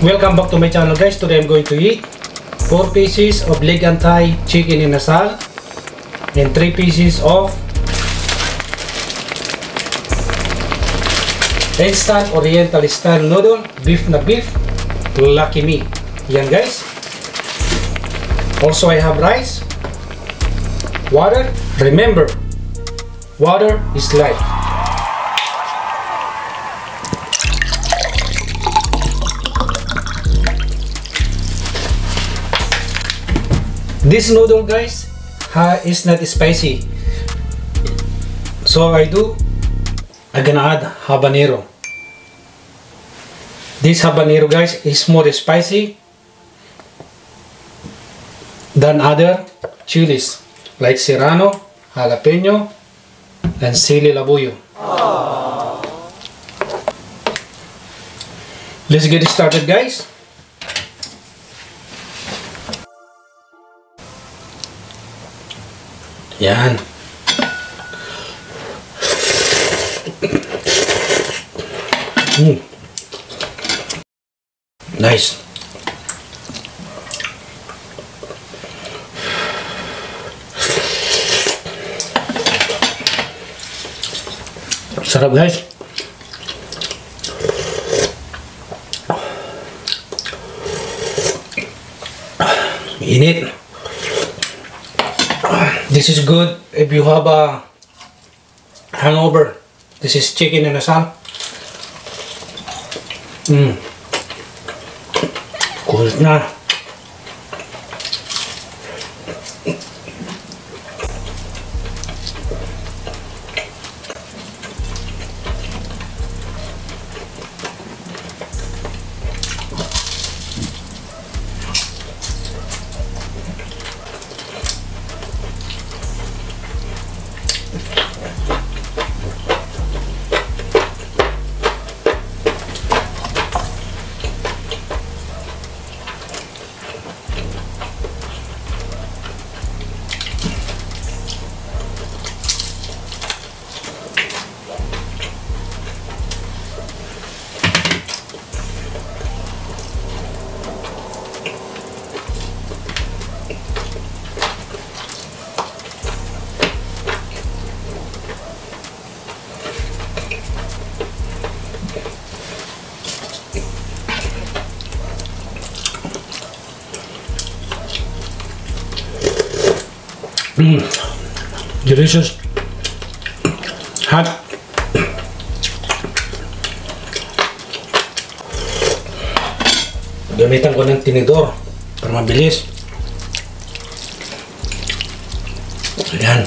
Welcome back to my channel, guys. Today I'm going to eat 4 pieces of leg and thigh chicken inasal and 3 pieces of instant oriental style noodle, beef na beef, Lucky Me. Yan, guys. Also I have rice, water. Remember, water is life. This noodle, guys, is not spicy, so I'm gonna add habanero. This habanero, guys, is more spicy than other chilies like serrano, jalapeno, and sili labuyo. Let's get started, guys. Yan. Nice. Sarap, guys. Init. This is good if you have a hangover. This is chicken inasal. Cool na. Delicious. Hot. Gamitan ko ng tinidor para mabilis. Ayan.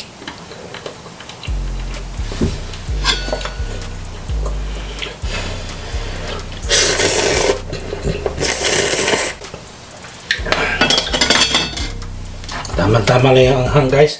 Tama-tama lang yung anghang, guys.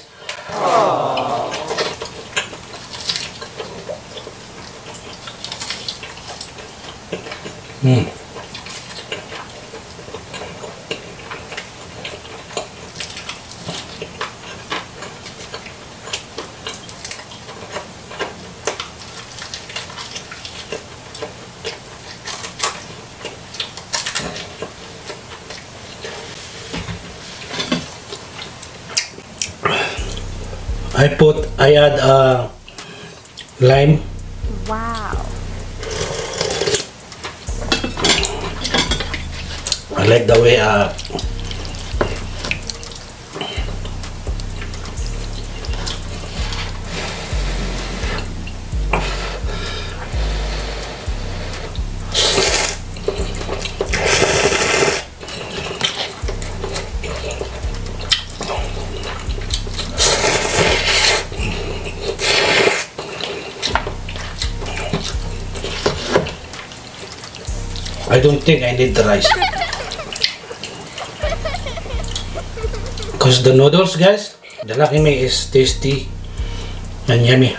I add lime. Wow. I like the way I don't think I need the rice because the noodles, guys, the Lucky Me is tasty and yummy.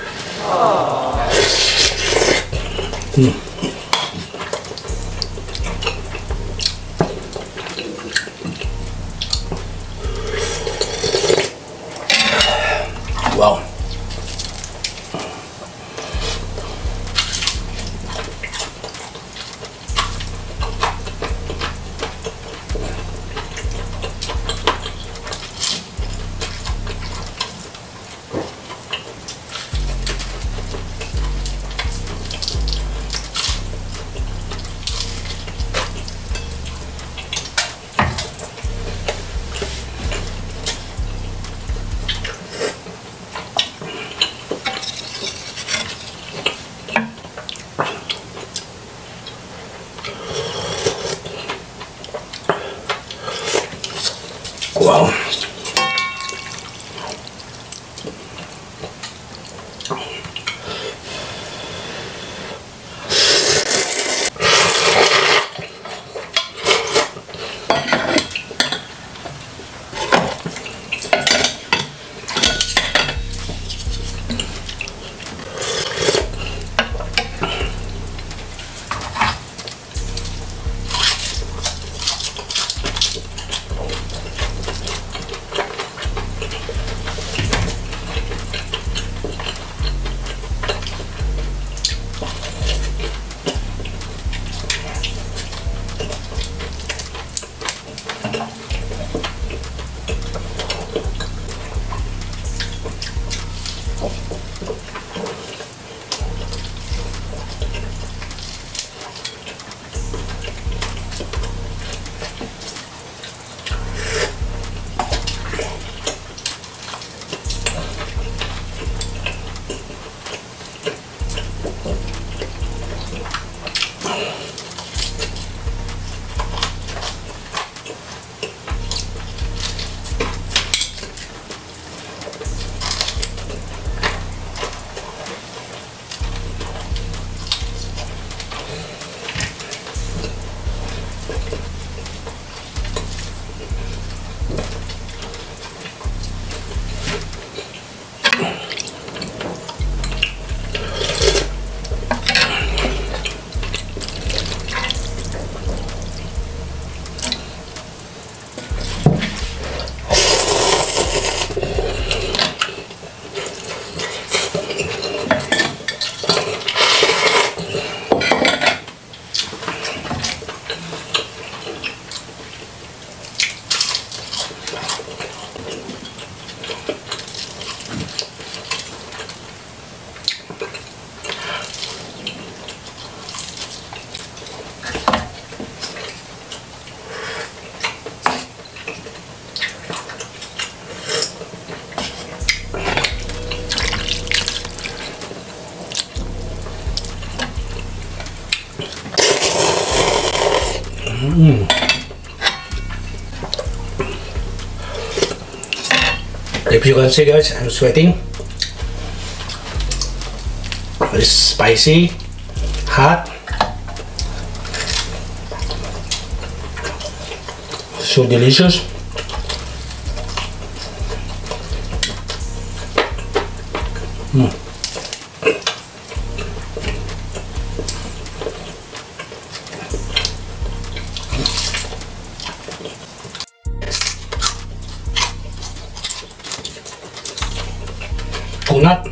Wow. If you can see, guys, I'm sweating. It's spicy, hot, so delicious. Kunat.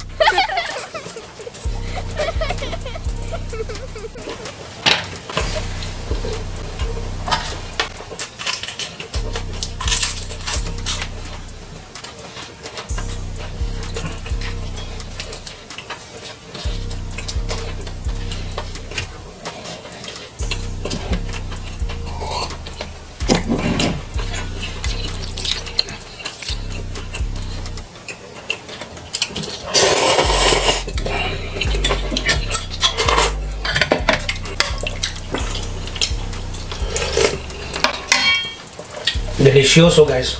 Delicioso, guys.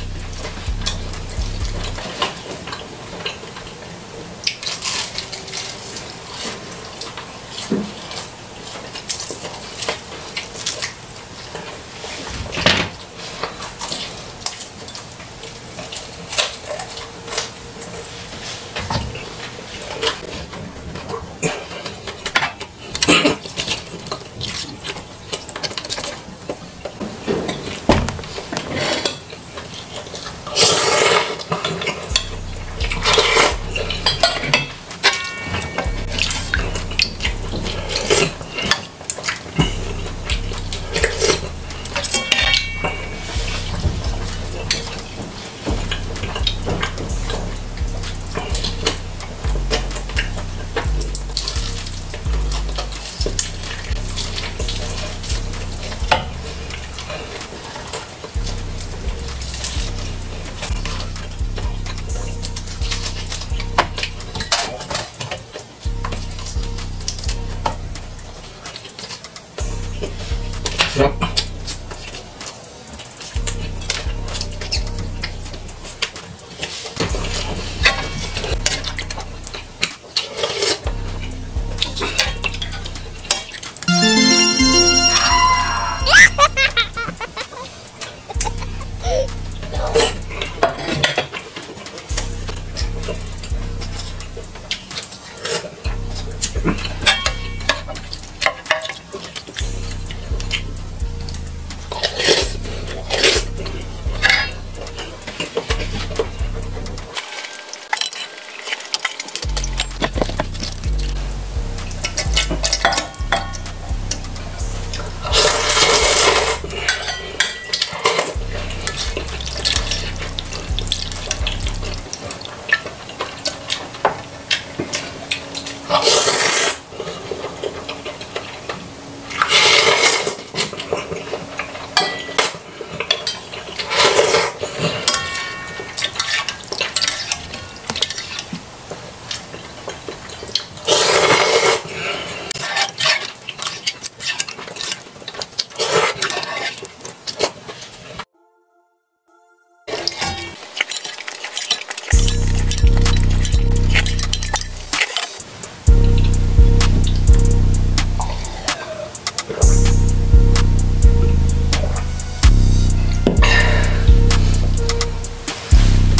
Yep.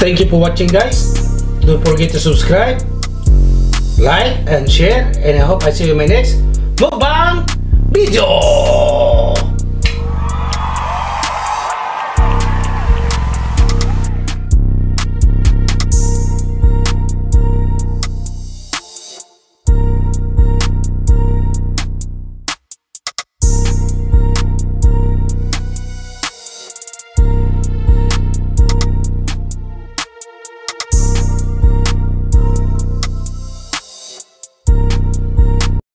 Thank you for watching, guys. Don't forget to subscribe, like, and share. And I hope I see you in my next mukbang video.